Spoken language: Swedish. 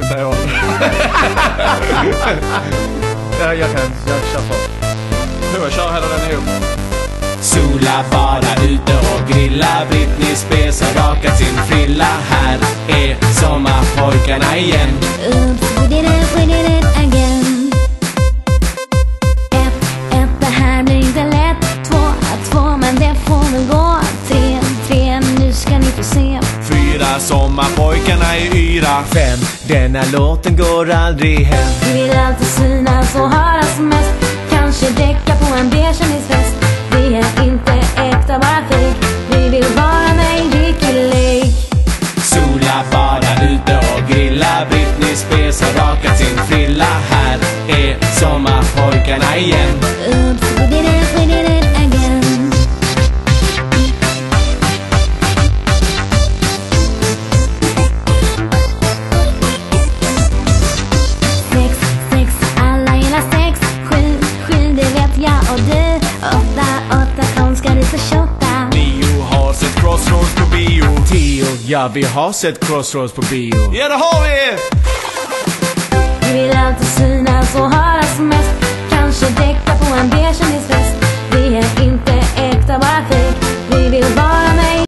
säga jag. Jag kör på. Nu kör hela den ihop. Sola bara ute och grilla. Britney Spears har rakat sin frilla. Här är sommarpojkarna igen. Oops, we did it again. Ett, det här blir inte lätt. Två, men det får väl gå. Tre, nu ska ni få se. 4, sommarpojkarna är yra. 5, denna låten går aldrig hem. Vi vill alltid synas och höras mest. Kanske däcka på en B-kändisfest. Vi är inte äkta, bara fake. Vi vill vara med i Ricky Lake. Sola bara ute och grilla. Britney Spears har rakat sin frilla. Här är sommarpojkarna igen. Oops, we did it again. Sex, alla gillar sex. 7, det vet jag och du. 8, kom ska du få shotta. 9 har sett Crossroads på bio. 10, ja vi har sett Crossroads på bio. Ja, det har vi! Vi vill alltid synas och höra